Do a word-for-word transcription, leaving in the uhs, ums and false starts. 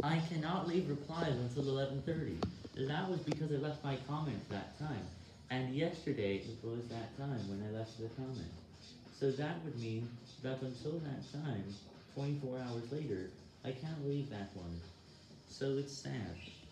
I cannot leave replies until eleven thirty. That was because I left my comment that time. And yesterday was that time when I left the comment. So that would mean that until that time, twenty-four hours later, I can't leave that one. So it's sad.